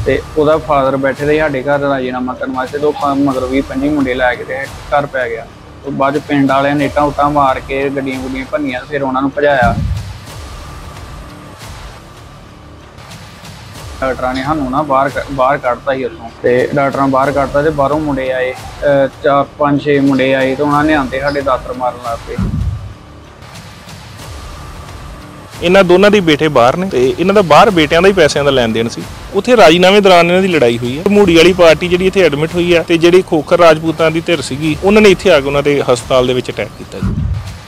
ਤੇ ਉਹਦਾ ਫਾਦਰ ਬੈਠੇ ਰਹੇ ਸਾਡੇ ਘਰ ਰਾਜੀਨਾਮਾ ਕਰਨ ਵਾਸਤੇ। तो मगर 20-25 मुंडे लैके ते घर पै गया। तो बाद पिंड वाले ने इट्टां उट्टां मार के गड्डियां गुड्डियां भन्नियां, फिर उन्होंने भजाया। डॉक्टर ने सानू ना बाहर कढ़ता ही उत्थों, तो डॉक्टर बाहर कढ़ता तो बाहरों मुंडे आए 4-5-6 मुंडे आए। तो उन्होंने आते साढ़े दातर मारन लग पे। इन्हां दोनों के बेटे बाहर ने, इन्हां दा बाहर बेटियां दा ही पैसों का लैन देन सी। उत्थे राजीनामे दौरान इन्हां दी लड़ाई हुई है। धमूड़ी वाली पार्टी जिहड़ी इत्थे एडमिट हुई है, ते जिहड़ी खोखर राजपूतां दी धिर सीगी उन्हां ने इत्थे आके उन्हां दे हस्पताल दे विच अटैक कीता जी।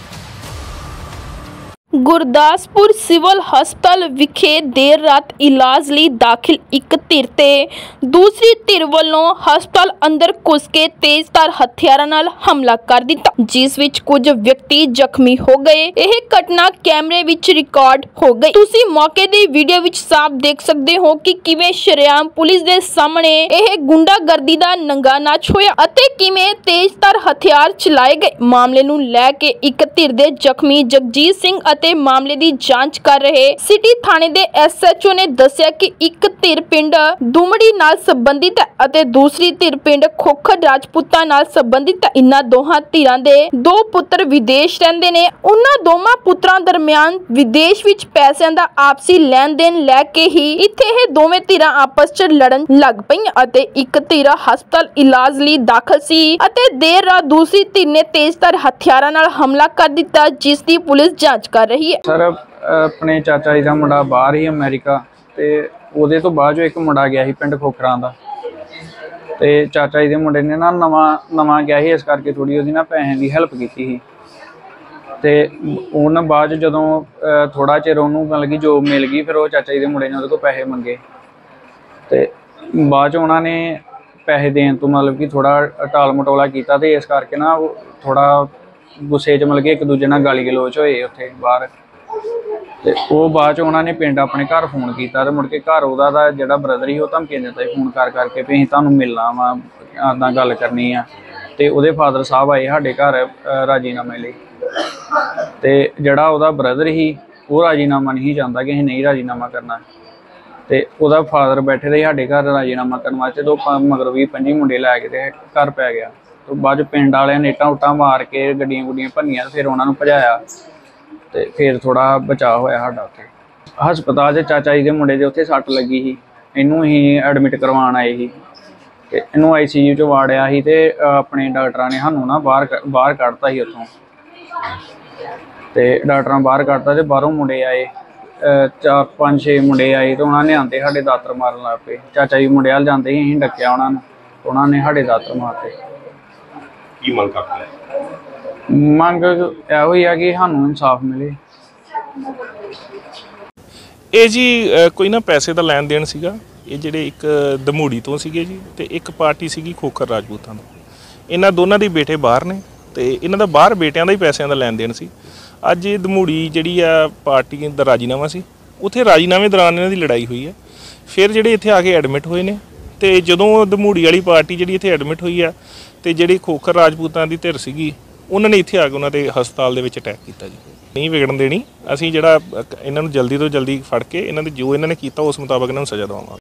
गुरदासपुर सिविल हस्पताल विखे देर रात इलाज लई दाखिल एक धिर ते दूसरी धिर वालों हस्पताल अंदर घुस के तेजधार हथियारां नाल हमला कर दिता, जिस विच कुछ व्यक्ति जख्मी हो गए। यह घटना कैमरे विच रिकॉर्ड हो गई। तुसी मौके दी वीडियो विच साफ देख सकते हो कि किवें शरेआम पुलिस दे सामने यह गुंडागर्दी दा नंगा नाच होया अते किवें तेजधार हथियार चलाए गए। मामले नूं लै के एक धिर दे जख्मी जगजीत सिंह मामले की जांच कर रहे सिटी थाने दे SHO ने दस्सिया कि एक धिर पिंड दुमड़ी नाल संबंधित है अते दूसरी धिर पिंड खोखर राजपूतां नाल संबंधित है। इन्हां दोहां धिरां दे 2 पुत्र विदेश रहिंदे ने। उन्हां दोवां पुत्रां दरमियान विदेश विच पैसिਆਂ ਦਾ आपसी ਲੈਣ ਦੇਣ ਲੈ ਕੇ ही इत्थे ਇਹ ਦੋਵੇਂ ਧਿਰਾਂ आपस ਚ ਲੜਨ ਲੱਗ ਪਈਆਂ ਅਤੇ ਇੱਕ ਧਿਰ ਹਸਪਤਾਲ ਇਲਾਜ ਲਈ ਦਾਖਲ ਸੀ ਅਤੇ ਦੇਰ ਰਾਤ ਦੂਸਰੀ ਧਿਰ ਨੇ ਤੇਜ਼ਧਾਰ ਹਥਿਆਰਾਂ ਨਾਲ ਹਮਲਾ ਕਰ ਦਿੱਤਾ, ਜਿਸ ਦੀ ਪੁਲਿਸ ਜਾਂਚ ਕਰ ਰਹੀ है। सर अपने चाचा जी का मुंडा बाहर ही अमेरिका, तो वो तो बाद एक मुंडा गया ही पिंड खोखरां दा, तो चाचा जी के मुंडे ने ना नवा गया ही, इस करके थोड़ी उसकी ना पैसे की हेल्प की थी। तो उन्हें बाद जदों थोड़ा चिर उन्होंने मतलब कि जॉब मिल गई, फिर वो चाचा जी के मुंडे ने उहदे कोल पैसे मंगे। तो बाद उन्होंने पैसे देने तो मतलब कि थोड़ा टाल मटोला किया, तो इस करके ना थोड़ा गुस्से च मतलब कि एक दूजे नाल गाली गलोच होए उत्थे बाहर। ते ओह बाद च उन्होंने पिंड अपने घर फोन किया, तो मुड़ के घर उहदा जिहड़ा ब्रदर ही वो धमकी दित्ता फोन करके भी असीं तुहानूं मिलना वा, आदां गल करनी आ। ते उहदे फादर साहब आए साडे घर राजीनामे लई, ते जिहड़ा उहदा ब्रदर ही वो राजीनामा नहीं चाहता कि असीं नहीं राजीनामा करना। तो उहदा फादर बैठे रहे साडे घर राजीनामा करन वास्ते। तो मगर 20-25 मुंडे लैके ते घर पै गया। तो बाद पिंड वाले ने इट्टां उट्टां मार के गड्डियां गुड्डियां भन्नियां, फिर उन्होंने भजाया, तो फिर थोड़ा बचाव होया साडा उत्थे हस्पताल। चाचा जी के मुंडे दे उत्थे सट्ट लगी ही, इनू ही एडमिट करवाउण आए ही, ते इनू ICU च वाड़िया ही। ते अपने डॉक्टरां ने सानू ना बाहर कढ़ता ही उत्थों, ते डॉक्टरां बाहर कढ़ता, ते बाहरों मुंडे आए 4-5-6 मुंडे आए। तो उन्होंने आते साढ़े दातर मारन लग पे। चाचा जी मुंडे वाल जाते ही असीं डक्या उन्होंने, उन्होंने साढ़े दातर मारते। की मंग करते हैं? मंग इहो ही है कि सानू इंसाफ मिले। ਇਹ ਜੀ ਕੋਈ ਨਾ ਪੈਸੇ ਦਾ ਲੈਣ ਦੇਣ ਸੀਗਾ। ਇਹ ਜਿਹੜੇ ਇੱਕ ਦਮੂੜੀ ਤੋਂ ਸੀਗੇ ਜੀ, ਤੇ ਇੱਕ ਪਾਰਟੀ ਸੀਗੀ ਖੋਖਰ ਰਾਜਪੂਤਾਂ ਤੋਂ। ਇਹਨਾਂ ਦੋਨਾਂ ਦੇ ਬੇਟੇ ਬਾਹਰ ਨੇ, ਤੇ ਇਹਨਾਂ ਦਾ ਬਾਹਰ ਬੇਟਿਆਂ ਦਾ ਹੀ ਪੈਸਿਆਂ ਦਾ ਲੈਣ ਦੇਣ ਸੀ। ਅੱਜ ਇਹ ਦਮੂੜੀ ਜਿਹੜੀ ਆ ਪਾਰਟੀ ਦਾ ਰਾਜੀਨਾਮਾ ਸੀ, ਉੱਥੇ ਰਾਜੀਨਾਮੇ ਦੌਰਾਨ ਇਹਨਾਂ ਦੀ ਲੜਾਈ ਹੋਈ ਹੈ। ਫਿਰ ਜਿਹੜੇ ਇੱਥੇ ਆ ਕੇ ਐਡਮਿਟ ਹੋਏ ਨੇ, ਤੇ ਜਦੋਂ ਦਮੂੜੀ ਵਾਲੀ ਪਾਰਟੀ ਜਿਹੜੀ ਇੱਥੇ ਐਡਮਿਟ ਹੋਈ ਆ, ਤੇ ਜਿਹੜੀ ਖੋਖਰ ਰਾਜਪੂਤਾਂ ਦੀ ਧਿਰ ਸੀਗੀ ਉਹਨਾਂ ਨੇ ਇੱਥੇ ਆ ਕੇ ਉਹਨਾਂ ਦੇ ਹਸਪਤਾਲ ਦੇ ਵਿੱਚ ਅਟੈਕ ਕੀਤਾ ਜੀ। ਨਹੀਂ ਵਿਗੜਨ ਦੇਣੀ, ਅਸੀਂ ਜਿਹੜਾ ਇਹਨਾਂ ਨੂੰ ਜਲਦੀ ਤੋਂ ਜਲਦੀ ਫੜ ਕੇ ਇਹਨਾਂ ਦੇ ਜੋ ਇਹਨਾਂ ਨੇ ਕੀਤਾ ਉਸ ਮੁਤਾਬਕ ਇਹਨਾਂ ਨੂੰ ਸਜ਼ਾ ਦਵਾਵਾਂਗੇ।